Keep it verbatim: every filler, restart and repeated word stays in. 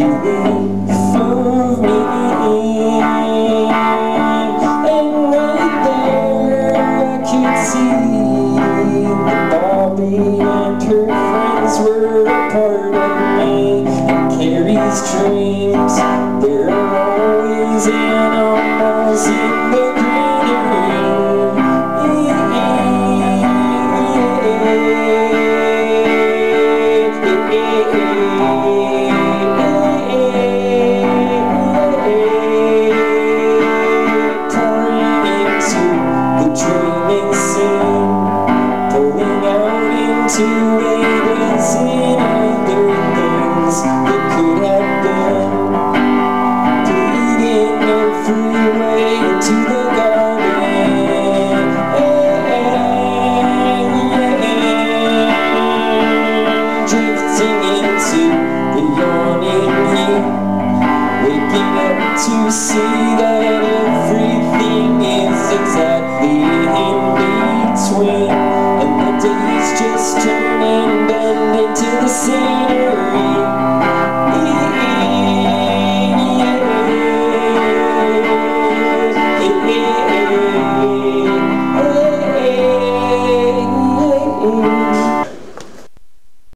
feeling for me. And right there I could see that Bobby and her friends were a part of me. And Cary's dreams, there are always animals in the greenery. Pouring into the dreaming scene, pulling out into a dozen other things that could have been, leading every way to the garden. Drifting into the yawning heat, waking up to see that everything is exactly